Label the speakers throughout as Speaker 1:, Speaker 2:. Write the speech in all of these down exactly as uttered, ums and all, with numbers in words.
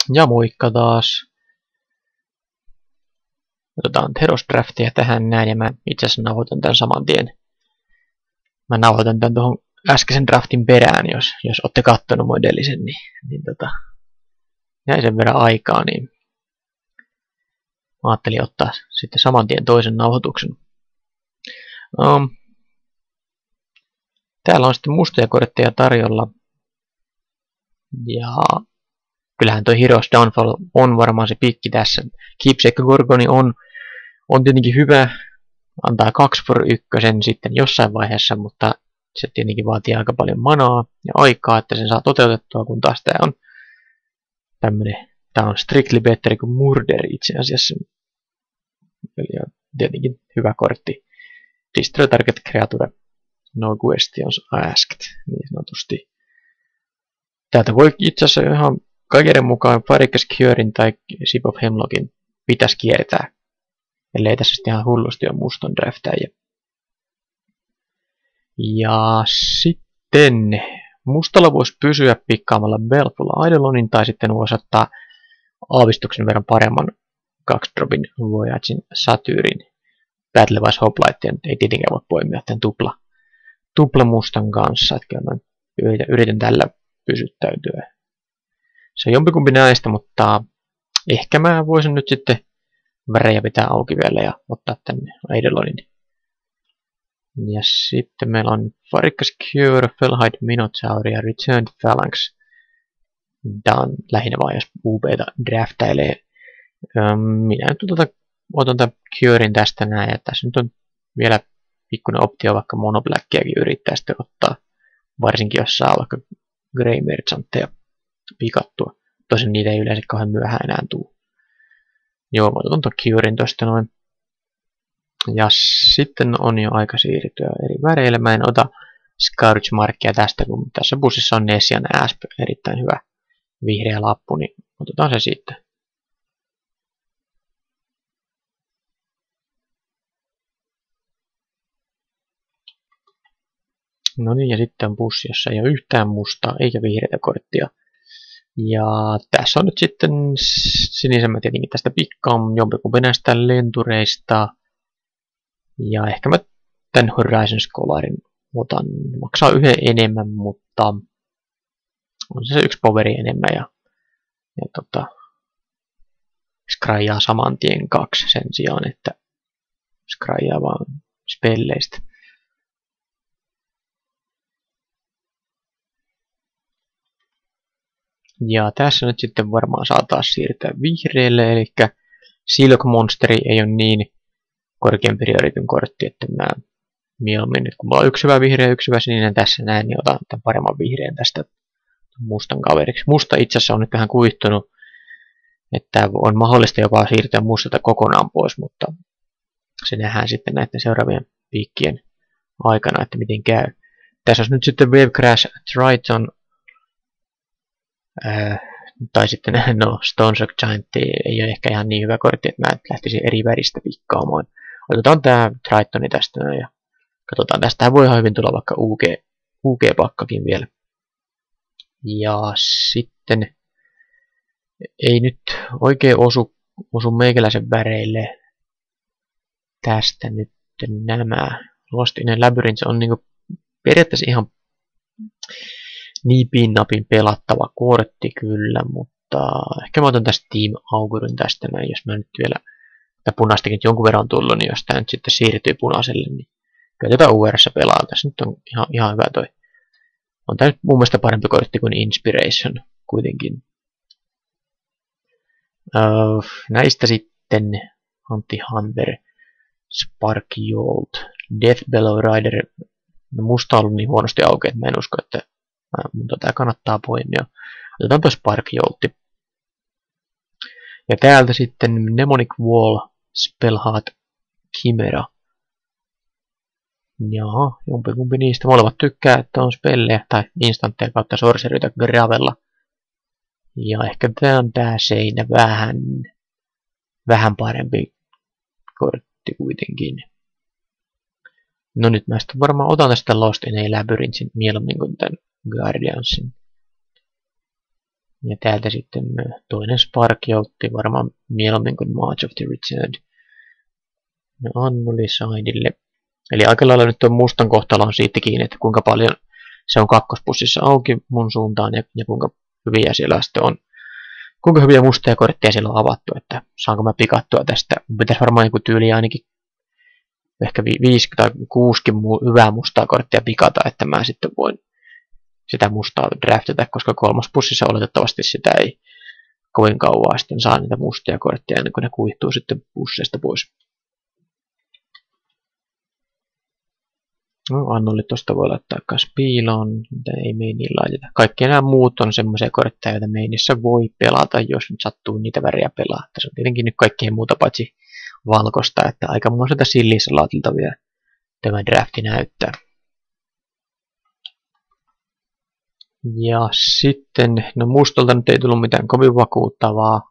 Speaker 1: Ja moikka taas. Otetaan Theros Draftia tähän näin ja mä itse asiassa nauhoitan tämän saman tien. Mä nauhoitan tämän tuohon äskeisen draftin perään, jos, jos olette kattonut mun edellisen, niin, niin tota, jäi sen verran aikaa, niin mä ajattelin ottaa sitten saman tien toisen nauhoituksen. Um, täällä on sitten mustia kortteja tarjolla. Ja kyllähän toi Heroes Downfall on varmaan se pikki tässä. Keepsake Gorgoni on, on tietenkin hyvä. Antaa kaksi for ykkösen sitten jossain vaiheessa, mutta se tietenkin vaatii aika paljon manaa ja aikaa, että sen saa toteutettua, kun taas tää on tämmönen, tää on strictly better kuin Murder itse asiassa. Eli on tietenkin hyvä kortti. Destroy target creature, no questions asked, niin sanotusti. Täältä voi itse asiassa ihan kaiken mukaan Pharikes Curein tai Sip of Hemlockin pitäisi kiertää, ellei tässä sitten ihan hullusti ole muston draftaajia. Ja sitten mustalla voisi pysyä pikkaamalla Baleful Eidolonin tai sitten voisi ottaa aavistuksen verran paremman kaksi dropin Voyaging Satyrin. Battlewise Hoplite ei tietenkään voi poimia tämän tupla, tupla mustan kanssa, että kyllä mä yritän, yritän tällä pysyttäytyä. Se on jompikumpi näistä, mutta ehkä mä voisin nyt sitten värejä pitää auki vielä ja ottaa tänne Eidolonin. Ja sitten meillä on Pharikes Cure, Fellhide Minotaur ja Returned Phalanx. Tää on lähinnä vaan, jos U B:ta draftailee. Minä nyt otan, otan tämän Curein tästä näin, ja tässä nyt on vielä pikkuinen optio, vaikka Monoblackiakin yrittää sitten ottaa. Varsinkin jos saa vaikka Grey Merchantteja pikattua. Tosin niitä ei yleensä kauhean myöhään enää tuu. Joo, mä otan tuon Curein tosta noin. Ja sitten on jo aika siirtyä eri väreille. Mä en ota Scourge-markkia tästä, kun tässä bussissa on Nessian Asp, erittäin hyvä vihreä lappu, niin otetaan se sitten. No niin, ja sitten on bussi, jossa ei ole yhtään mustaa eikä vihreätä korttia. Ja tässä on nyt sitten sinisen mä tietenkin tästä pikkaan jompikumpi näistä lentureista. Ja ehkä mä tämän Horizon Scholarin otan, maksaa yhden enemmän, mutta on se, se yksi poveri enemmän ja, ja tota, skraijaa saman tien kaksi sen sijaan, että skraijaa vaan spelleistä. Ja tässä nyt sitten varmaan saa taas siirtyä vihreille, eli Silk Monsteri ei ole niin korkean priorityn kortti, että mä mieluummin, nyt kun mulla on yksi hyvä vihreä ja yksi hyvä sininen tässä näin, niin otan tämän paremman vihreän tästä mustan kaveriksi. Musta itse asiassa on nyt vähän kuihtunut, että on mahdollista jopa siirtyä mustalta kokonaan pois, mutta se nähdään sitten näiden seuraavien piikkien aikana, että miten käy. Tässä olisi nyt sitten Wave Crash Triton, ää, tai sitten no, Stone Shock Giant ei ole ehkä ihan niin hyvä kortti, että mä lähtisin eri väristä pikkaamaan. Otetaan tää Tritoni tästä ja katsotaan. Tästähän voi ihan hyvin tulla vaikka U G, U G-pakkakin vielä. Ja sitten ei nyt oikein osu, osu meikäläisen väreille tästä nyt nämä. Lost in a Labyrinth on niinku periaatteessa ihan nipin napin pelattava kortti kyllä, mutta ehkä mä otan tästä Team Augurin tästä näin, jos mä nyt vielä tätä punaistakin jonkun verran tullut, niin jos tää nyt sitten siirtyy punaiselle, niin kyllä tätä U R:ssä pelaa. Tässä nyt on ihan, ihan hyvä toi. On tää nyt mun mielestä parempi kortti kuin Inspiration kuitenkin. Uh, näistä sitten Antti Hunter, Sparkjolt, Death Bellow Rider. No, musta on ollut niin huonosti auki, että mä en usko, että mun tätä kannattaa poimia. Otetaan tuo Sparkjoltti. Ja täältä sitten Mnemonic Wall, Spellheart Chimera. Jaha, jompikumpi niistä. Molemmat tykkää, että on spellejä tai instantteja kautta sorceryitä gravella. Ja ehkä tää on tää seinä vähän, vähän parempi kortti kuitenkin. No nyt mä sitten varmaan otan tästä Lost in a Labyrinthin mieluummin kuin tän Guardiansin. Ja täältä sitten toinen Sparky otti varmaan mieluummin kuin March of the Returned. No Annuli Saidille. Eli aika lailla nyt tuon mustan kohtalo on siitä kiinni, että kuinka paljon se on kakkospussissa auki mun suuntaan ja, ja kuinka hyviä siellä sitten on. Kuinka hyviä mustia kortteja siellä on avattu, että saanko mä pikattua tästä. Pitäisi varmaan joku tyyli ainakin ehkä viisi tai kuusi hyvää mustaa korttia pikata, että mä sitten voin sitä mustaa draftata, koska kolmospussissa oletettavasti sitä ei kovin kauaa sitten saa niitä mustia kortteja ennen kuin ne kuihtuu sitten pusseista pois. No, Annuli tosta voi laittaa kas piiloon, mitä ei meiniin laiteta. Kaikki nämä muut on semmoisia kortteja, joita meinissä voi pelata, jos nyt sattuu niitä väriä pelaa. Tässä on tietenkin nyt kaikkea muuta paitsi valkosta, että aikamoiselta sillisalaatilta vielä tämä drafti näyttää. Ja sitten, no mustalta nyt ei tullut mitään kovin vakuuttavaa.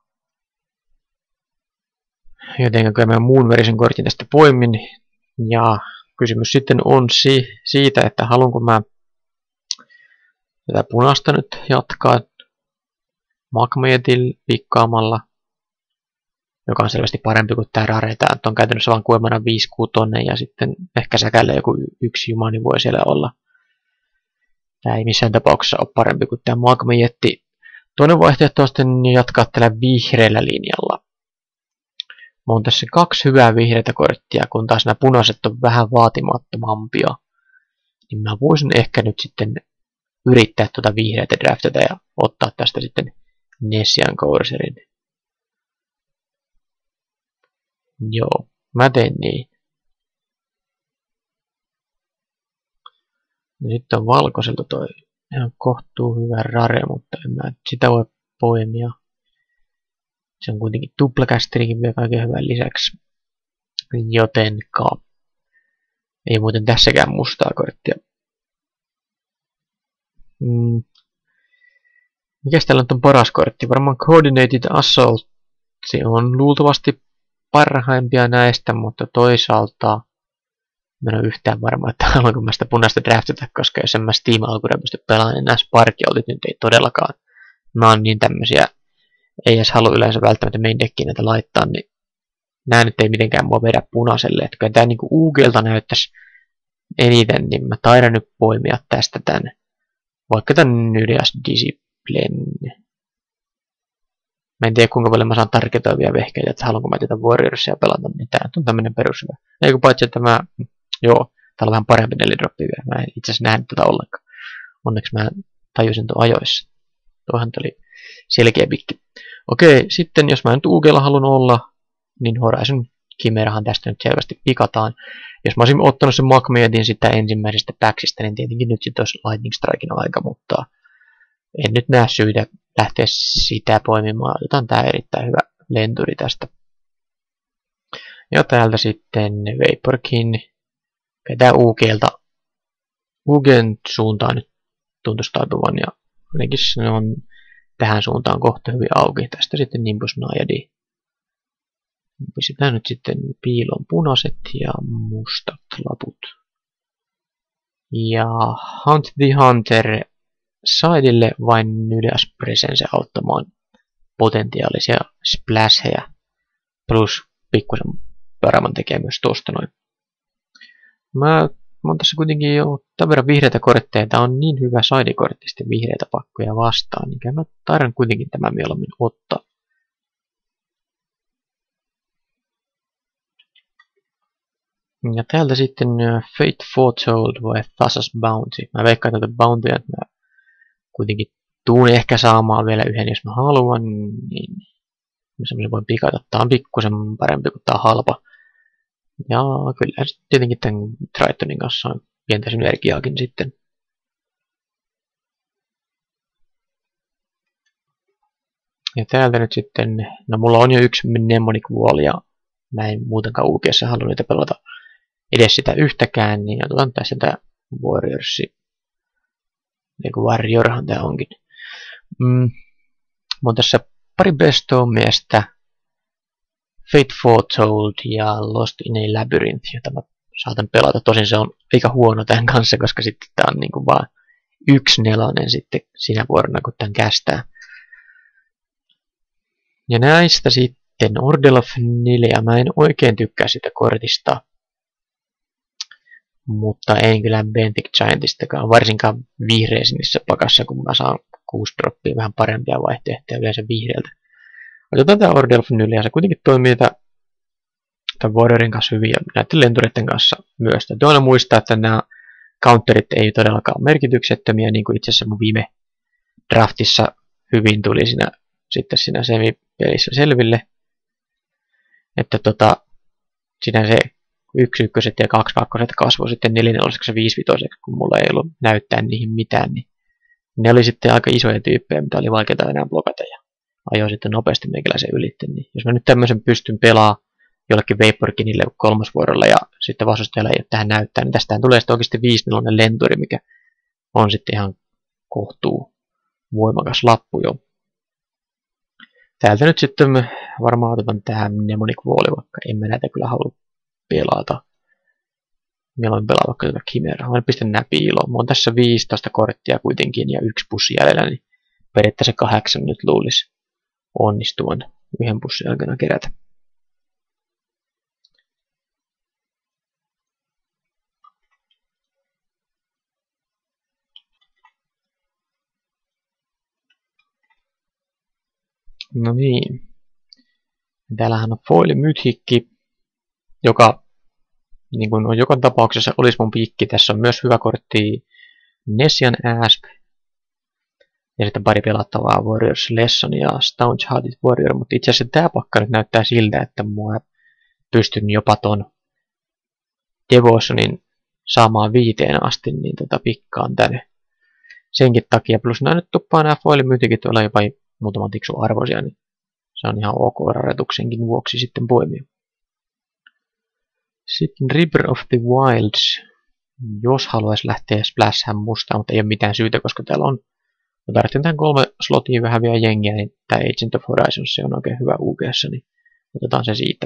Speaker 1: Joten kun mä muun verisen kortin tästä poimin. Ja kysymys sitten on si siitä, että haluanko mä tätä punaista nyt jatkaa Magmetil pikkaamalla, joka on selvästi parempi kuin tää Rare. Tää on käytännössä vaan kuemana viisi kuusi ja sitten ehkä säkällä joku yksi jumani voi siellä olla. Tää ei missään tapauksessa ole parempi kuin tää Magmejetti. Toinen vaihtoehto on sitten jatkaa tällä vihreällä linjalla. Mä oon tässä kaksi hyvää vihreitä korttia, kun taas nämä punaiset on vähän vaatimattomampia. Niin mä voisin ehkä nyt sitten yrittää tuota vihreitä draftata ja ottaa tästä sitten Nessian Courserin. Joo, mä teen niin. Ja sitten on valkoiselta toi ihan kohtuu hyvä Rare, mutta en mä sitä voi poimia. Se on kuitenkin tuplakästerikin vielä kaiken hyvän lisäksi. Jotenka ei muuten tässäkään mustaa korttia. Mm. Mikäs täällä on paras kortti? Varmaan Coordinated Assault. Se on luultavasti parhaimpia näistä, mutta toisaalta mä en ole yhtään varma, että haluanko mä sitä punaista draftata, koska jos en mä Steam-alkuja pysty pelaamaan, niin nämä Sparky-oltit nyt ei todellakaan. Nämä on niin tämmösiä, ei edes halua yleensä välttämättä main deckiin näitä laittaa, niin nää nyt ei mitenkään mua vedä punaiselle. Että kun tää niinku U G:lta näyttäisi eniten, niin mä taidan nyt poimia tästä tän. Vaikka tän Nyrias Discipline. Mä en tiedä kuinka paljon mä saan tarketoivia vehkeitä, että haluanko mä tätä Warriorsia pelata, niin tää on tämmönen perushyvä. Eikö paitsi, että mä, joo, täällä on vähän parempi nelidroppi vielä. Mä en itse asiassa nähnyt tätä ollenkaan. Onneksi mä tajusin tuon ajoissa. Tuohan oli selkeä pikki. Okei, sitten jos mä nyt U G:lla haluan olla, niin Horizon Chimerahan tästä nyt selvästi pikataan. Jos mä olisin ottanut sen Magmetin sitä ensimmäisestä packsista, niin tietenkin nyt sitten olisi Lightning Strikein aika, mutta en nyt näe syytä lähteä sitä poimimaan. Otetaan tää erittäin hyvä lenturi tästä. Ja täältä sitten Vaporkin. Tää U G:lta. U G:n suuntaan nyt tuntuisi taipuvan ja ainakin se on tähän suuntaan kohta hyvin auki. Tästä sitten Nimbus Naiadi. Pistetään nyt sitten piilon punaiset ja mustat laput. Ja Hunt the Hunter Sideille vain Nylias Presence auttamaan potentiaalisia splashejä. Plus pikkusen paremman tekee myös tosta noin. Mä, mä oon tässä kuitenkin jo tämän verran vihreitä kortteja. Tää on niin hyvä side-kortti sitten vihreitä pakkoja vastaan. Niin mä taidan kuitenkin tämän mieluummin ottaa. Ja täältä sitten Fate Foretold vai Thassa's Bounty. Mä veikkaan tätä Bountyä, että mä kuitenkin tuun ehkä saamaan vielä yhden, jos mä haluan, niin semmoisen voin pikata. Tää on pikkusen parempi kuin tää on halpa. Ja kyllä tietenkin tämän Tritonin kanssa on pientä synergiaakin sitten. Ja täältä nyt sitten, no mulla on jo yksi Mnemonic Wall ja mä en muutenkaan U G:ssä halua niitä pelata edes sitä yhtäkään, niin otetaan tässä tää Warriorsi. Eiku Warriorhan tää onkin. Mm. Mä oon tässä pari bestow-miestä. Fate Foretold ja Lost in a Labyrinth, jota mä saatan pelata. Tosin se on aika huono tämän kanssa, koska sitten tää on niinku vaan yksi nelonen sitten siinä vuorona, kun tän kästää. Ja näistä sitten Order of neljä. Mä en oikein tykkää sitä kortista. Mutta en kyllä Benthic Giantistakaan, varsinkaan vihreisinissä pakassa, kun mä saan kuusi droppia vähän parempia vaihtoehtoja yleensä vihreältä. Otetaan tää Order of neljä, se kuitenkin toimii tämän Warriorin kanssa hyvin ja näiden lentureiden kanssa myös. Täytyy aina muistaa, että nämä counterit ei todellakaan ole merkityksettömiä, niin kuin itse asiassa mun viime draftissa hyvin tuli siinä, sitten siinä semipelissä selville. Että tota, siinä se yksi ykköset ja kaksi kakkoset kasvoi sitten nelinelosiksi ja viisi vitoseksi, kun mulla ei ollut näyttää niihin mitään, niin ne oli sitten aika isoja tyyppejä, mitä oli vaikeaa enää blokata ja ajoin sitten nopeasti meikäläisen ylitte. Niin jos mä nyt tämmöisen pystyn pelaamaan jollekin Vaporkinille kolmosvuorolla ja sitten vastustajalla ei ole tähän näyttää, niin tästähän tulee sitten oikeasti viisinelonen lenturi, mikä on sitten ihan kohtuu voimakas lappu jo. Täältä nyt sitten varmaan otetaan tähän Mnemonic Walli, vaikka en mä näitä kyllä halua pelata. Mieluummin pelaa vaikka tätä Chimera. Mä pistän nää piiloon. Mulla on tässä viisitoista korttia kuitenkin ja yksi pussi jäljellä, niin periaatteessa kahdeksan nyt luulisi onnistuvan yhden pussin aikana kerätä. No niin. Täällähän on foili mythikki, joka niin kuin on joka tapauksessa olisi mun pikki. Tässä on myös hyvä kortti Nessian Asp. Ja sitten pari pelattavaa Warriors Lesson ja Staunch Hearted Warrior. Mutta itse asiassa tämä pakka nyt näyttää siltä, että mua pystyn jopa ton Devotionin saamaan viiteen asti, niin tota pikkaan tänne. Senkin takia, plus nämä nyt tuppaa nämä foilimyytikit olla jopa muutaman tiksun arvoisia, niin se on ihan ok raretuksenkin vuoksi sitten poimia. Sitten River of the Wilds. Jos haluaisi lähteä splashaan mustaan, mutta ei ole mitään syytä, koska täällä on mä tarvitsen tämän kolme slotia vähän vielä jengiä, niin tämä Agent of Horizons se on oikein hyvä U G:ssä, niin otetaan se siitä.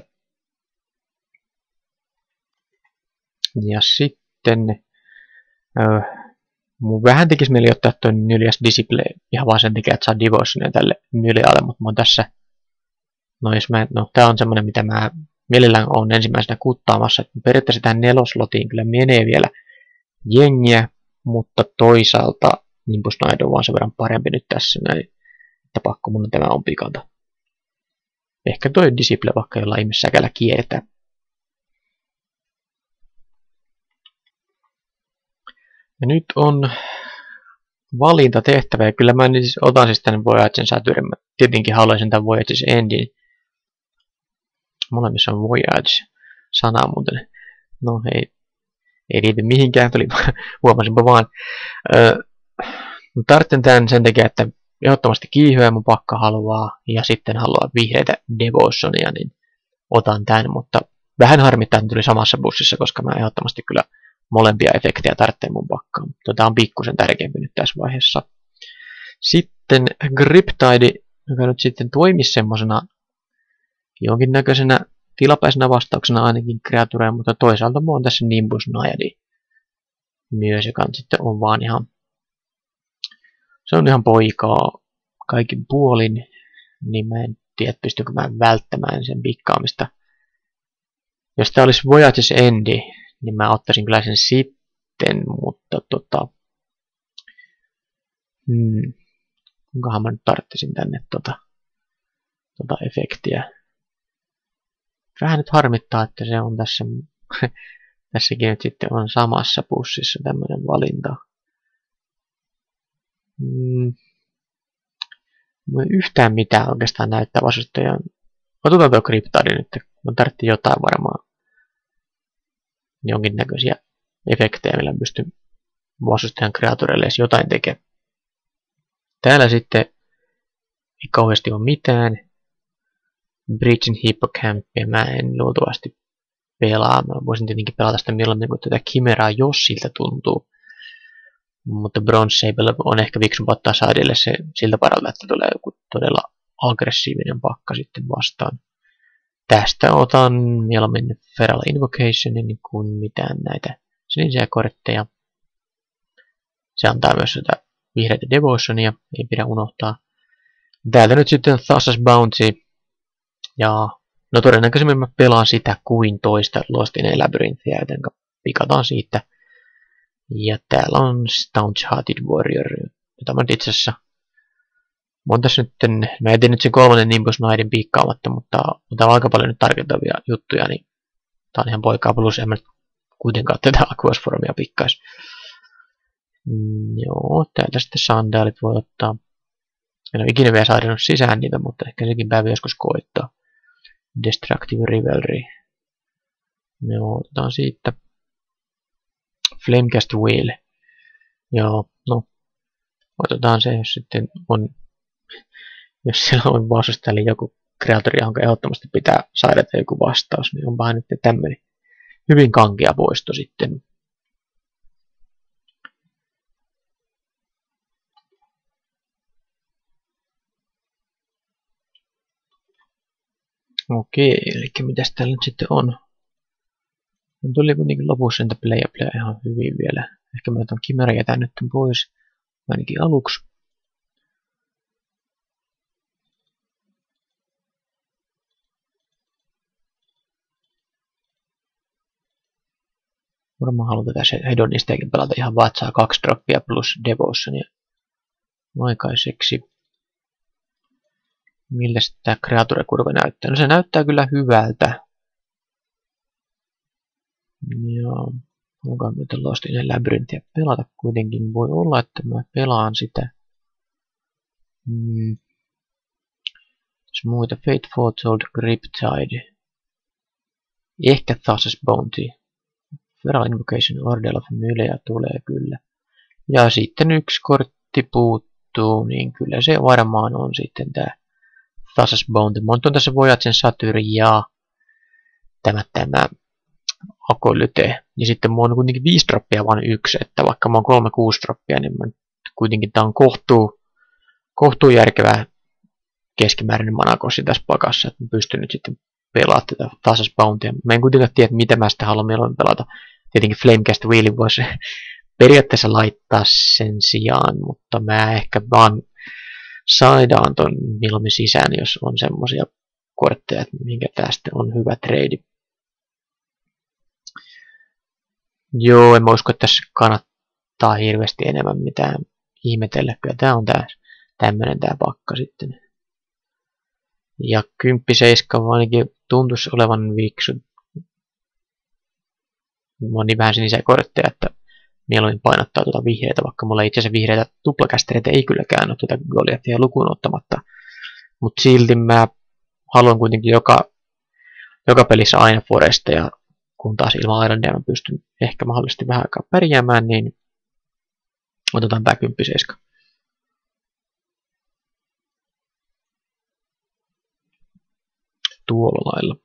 Speaker 1: Ja sitten öö, mun vähän tekisi mieli ottaa tuo Nylias Disciple ihan vaan sen takia, että saa Devotionia tälle Nylialle, mutta mä oon tässä, no jos mä, no tää on semmonen mitä mä mielellään on ensimmäisenä kuttaamassa, että periaatteessa tähän neloslotiin kyllä menee vielä jengiä, mutta toisaalta Nimbus Naido on vaan sen verran parempi nyt tässä näin, että pakko mun tämä on pikata. Ehkä toi Disciple vaikka jollain ihmissäkällä kiertää. Ja nyt on valinta tehtävä, ja kyllä mä siis otan siis tänne Voyagen Saturn. Mä tietenkin haluaisin tämän Voyage's Endin. Molemmissa on Voyage-sana muuten. No ei, ei liity mihinkään, tuli, huomasinpa vaan. Öö, tarvitsen tämän sen takia, että ehdottomasti kiihyä mun pakka haluaa, ja sitten haluaa vihreitä Devotionia, niin otan tämän, mutta vähän harmittaa, että tuli samassa bussissa, koska mä ehdottomasti kyllä molempia efektejä tarvitsen mun pakkaan. Tota on pikkusen tärkeämpi nyt tässä vaiheessa. Sitten Griptide, joka nyt sitten toimisi semmosena jonkinnäköisenä tilapäisenä vastauksena ainakin kreatureen, mutta toisaalta mulla on tässä Nimbus Naiadi myös, joka sitten on vaan ihan se on ihan poikaa kaikin puolin, niin mä en tiedä, pystykö mä välttämään sen pikkaamista. Jos tää olisi Voyage's Endi, niin mä ottaisin kyllä sen sitten, mutta tota... Hmm, kuinkahan mä nyt tarttisin tänne tota, tota efektiä. Vähän nyt harmittaa, että se on tässä... tässäkin nyt sitten on samassa pussissa tämmönen valinta. Hmm. Mulla ei yhtään mitään oikeastaan näyttää vastustajan. Otetaan tuo Griptide nyt. Mä tarvittiin jotain varmaan. Jonkinnäköisiä efektejä, millä pystyn vastustajan kreatureille edes jotain tekemään. Täällä sitten ei kauheasti ole mitään. Breaching Hippocampia mä en luultavasti pelaa. Mä voisin tietenkin pelata sitä milloin kuin tätä Chimeraa, jos siltä tuntuu. Mutta Bronze Sable on ehkä fiksumpaa ottaa saadille se siltä paralta, että tulee joku todella aggressiivinen pakka sitten vastaan. Tästä otan mieluummin Feral Invocationin kuin mitään näitä sinisiä kortteja. Se antaa myös sitä vihreitä Devotionia, ei pidä unohtaa. Täältä nyt sitten Thassa's Bounty. Ja no todennäköisemmin mä pelaan sitä kuin toista Lost in a Labyrinthia, joten pikataan siitä. Ja täällä on Staunch Hearted Warrior, jota mä nyt itse asiassa montas nyt, mä jätin nyt sen kolmannen Nimbus Knightin piikkaamatta, mutta on täällä aika paljon nyt tarkentavia juttuja, niin tää on ihan poikaa, plus en mä nyt kuitenkaan tätä Aquasformia pikkais. Mm, joo, täältä sitten sandaalit voi ottaa. En ole ikinä vielä saadannut sisään niitä, mutta ehkä sekin päivä joskus koittaa. Destructive Rivalry. Joo, otetaan siitä. Flamecast Wheel. Joo, no. Otetaan se, jos sitten on, jos siellä on vastusta, eli joku kreatori, johon ehdottomasti pitää saada joku vastaus, niin onpahan nyt tämmöinen hyvin kankea poisto sitten. Okei, eli mitäs täällä nyt sitten on? No, tuli kuitenkin lopussa entä play play ihan hyvin vielä. Ehkä mä otan Chimera jätän nyt pois, ainakin aluksi. Varmaan haluan tätä Hedonistakin pelata ihan vatsaa kaksi droppia plus Devotionia aikaiseksi. Millä tämä kreaturekurve näyttää? No se näyttää kyllä hyvältä. Joo. Onko nyt Lost in a Labyrinthia pelata kuitenkin? Voi olla, että mä pelaan sitä. Hmm. Muita Fate Foretold, Riptide. Ehkä Thassa's Bounty. Feral Invocation, Order of Mylea tulee kyllä. Ja sitten yksi kortti puuttuu, niin kyllä se varmaan on sitten tää Thassa's Bounty. Monta on tässä Voyaging Satyr ja tämä, tämä Akolyte. Ja sitten mulla on kuitenkin viisi droppia vaan yksi, että vaikka mä oon kolme kuusi droppia, niin mä kuitenkin tää on kohtuu, kohtuu järkevää keskimääräinen manakossi tässä pakassa, että mä pystyn nyt sitten pelaamaan tätä Thassa's Bountyä. Mä en kuitenkaan tiedä, mitä mä sitä haluan mieluummin pelata. Tietenkin Flamecast Wheelin voisi periaatteessa laittaa sen sijaan, mutta mä ehkä vaan saadaan ton mieluummin sisään, jos on semmosia kortteja, että minkä tästä on hyvä trade. Joo, en mä usko, että tässä kannattaa hirveästi enemmän mitään ihmetellä. Kyllä tää on tää tämmönen tää pakka sitten. Ja kymppi seiska ainakin tuntuisi olevan viksu. Mulla on niin vähän sinisiä kortteja, että mieluummin painottaa tuota vihreitä, vaikka mulla itse asiassa vihreitä tuplakästereitä ei kylläkään ole tuota Goliathia lukuun ottamatta. Mutta silti mä haluan kuitenkin joka, joka pelissä aina Foresteja, kun taas ilman Irondia mä pystyn ehkä mahdollisesti vähän aikaa pärjäämään, niin otetaan tää kymppi seiska. Tuolla lailla.